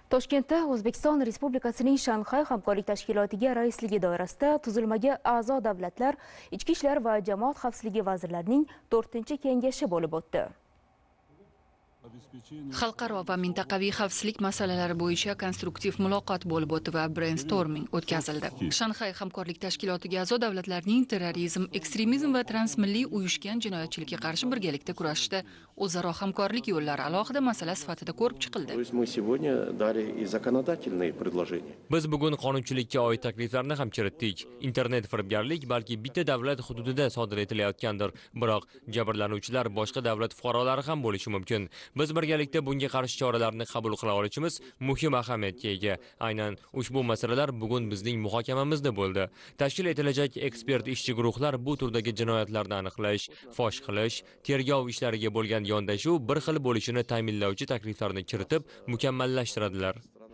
Toshkentda O'zbekiston Respublikasining Shanxay hamkorlik tashkilotiga raisligi doirasida tuzilmaga a'zo davlatlar, ichki ishlar va jamoat xavfsizligi vazirlarining 4-kengashi bo'lib o'tdi. Xalqaro va mintaqaviy xavfsizlik masalalari bo'yicha konstruktiv muloqot bo'lib o'tdi va brainstorming o'tkazildi. Shanxay hamkorlik tashkilotiga a'zo davlatlarning terrorizm, ekstremizm va transmilliy uyushgan jinoyatchilikka qarshi birgalikda kurashishda o'zaro hamkorlik yo'llari alohida masala sifatida ko'rib chiqildi. Biz bugun qonunchilikka oid takliflarni ham kiritdik. Internet firibgarlik balki bitta davlat hududida sodir etilayotgandir, biroq jabrlanuvchilar boshqa davlat fuqarolari ham bo'lishi mumkin. Biz birgalikda bunga qarshi choralarni qabul qila olishimiz muhim ahamiyatga ega. Aynan ushbu masalalar bugun bizning muhokamamizda bo'ldi. Tashkil etilajak ekspert ishchi guruhlar bu turdagi jinoyatlarni aniqlash, fosh qilish, tergov ishlariga bo'lgan yondashuv bir xil bo'lishini ta'minlovchi takliflarni kiritib, mukammallashtiradilar.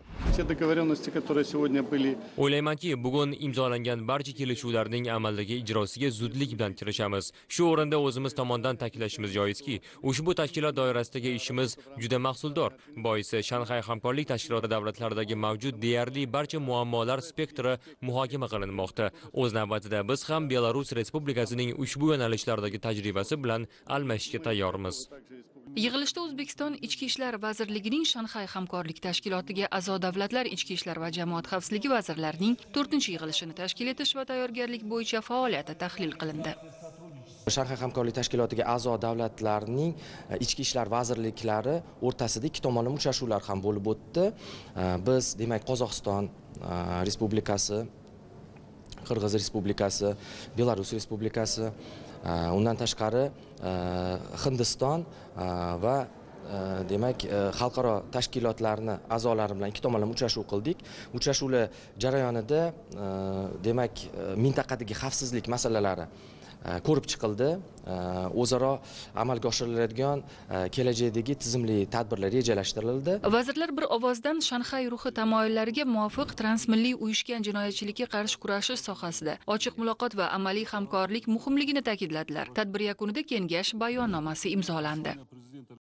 O'ylaymanki, bugun imzolangan barcha kelishuvlarning amaldagi ijrosiga zudlik bilan kirishamiz. Shu o'rinda o'zimiz tomonidan ta'kidlashimiz joizki, ushbu tashkilot doirasidagi ishimiz juda mahsuldor. Boisi Shanxay hamkorlik tashkiloti davlatlaridagi mavjud deyarli barcha muammolar spektri muhokama qilinmoqda. O'z navbatida biz ham Belarus Respublikasining ushbu yo'nalishlardagi tajribasi bilan almashishga tayyormiz. Yig'ilishda O'zbekiston Ichki ishlar vazirligining Shanxay hamkorlik tashkilotiga a'zo davlatlar, ichki ishlar va jamoat xavfsizligi vazirlarining 4-yig'ilishini tashkil etish va tayyorgarlik bo'yicha faoliyati tahlil qilindi. Shanxay hamkorlik tashkilotiga a'zo davlatlarning ichki ishlar vazirliklari o'rtasida ikki tomonlama uchrashuvlar ham bo'lib o'tdi. Biz, demak, Qozog'iston Respublikasi, Qirg'iz Respublikasi, Belarus Respublikasi, undan tashqari Hindiston va demak xalqaro tashkilotlarni a'zolari bilan ikki tomonlama uchrashuv qildik. Uchrashuvlar jarayonida demak mintaqadagi xavfsizlik masalalari ko'rib chiqildi. O'zaro amalga oshiriladigan kelajakdagi tizimli tadbirlar rejalashtirildi. Vazirlar bir ovozdan Shanxay ruhi tamoyillariga muvofiq transmilliy uyushgan jinoyatchilikka qarshi kurashish sohasida ochiq muloqot va amaliy hamkorlik muhimligini ta'kidladilar. Tadbir yakunida kengash bayonnomasi imzolandi.